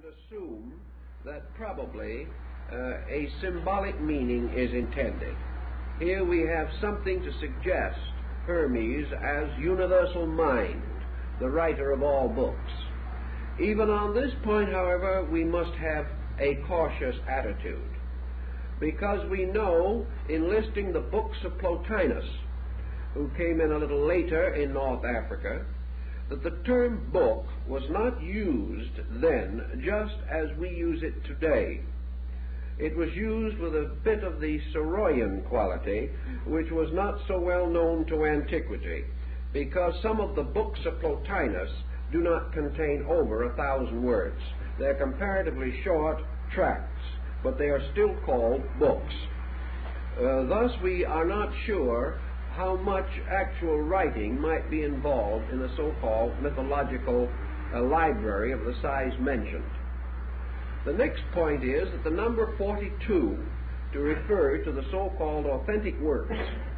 and assume that probably a symbolic meaning is intended. Here we have something to suggest Hermes as universal mind, the writer of all books. Even on this point, however, we must have a cautious attitude, because we know, in listing the books of Plotinus, who came in a little later in North Africa, that the term book was not used then just as we use it today. It was used with a bit of the Soroyan quality, which was not so well known to antiquity, because some of the books of Plotinus do not contain over 1,000 words. They're comparatively short tracts, but they are still called books. Thus we are not sure how much actual writing might be involved in the so-called mythological library of the size mentioned. The next point is that the number 42, to refer to the so-called authentic works,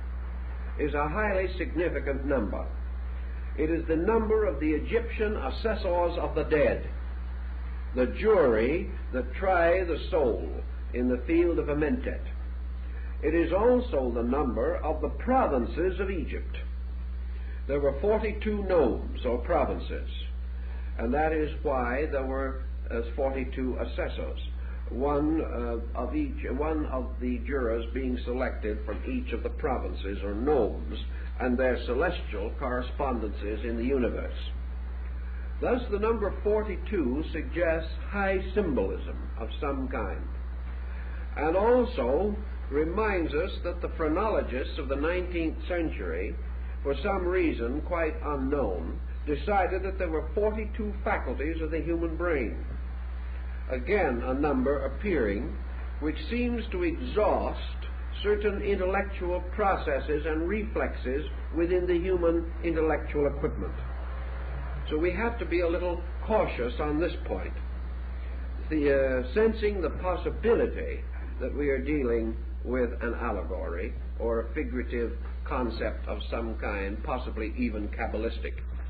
is a highly significant number. It is the number of the Egyptian assessors of the dead, the jury that try the soul in the field of Amentet. It is also the number of the provinces of Egypt. There were 42 nomes, or provinces, and that is why there were 42 assessors, one of the jurors being selected from each of the provinces or nomes and their celestial correspondences in the universe. Thus the number 42 suggests high symbolism of some kind, and also reminds us that the phrenologists of the 19th century, for some reason quite unknown, decided that there were 42 faculties of the human brain. Again, a number appearing which seems to exhaust certain intellectual processes and reflexes within the human intellectual equipment. So we have to be a little cautious on this point, sensing the possibility that we are dealing with an allegory or a figurative concept of some kind, possibly even Kabbalistic.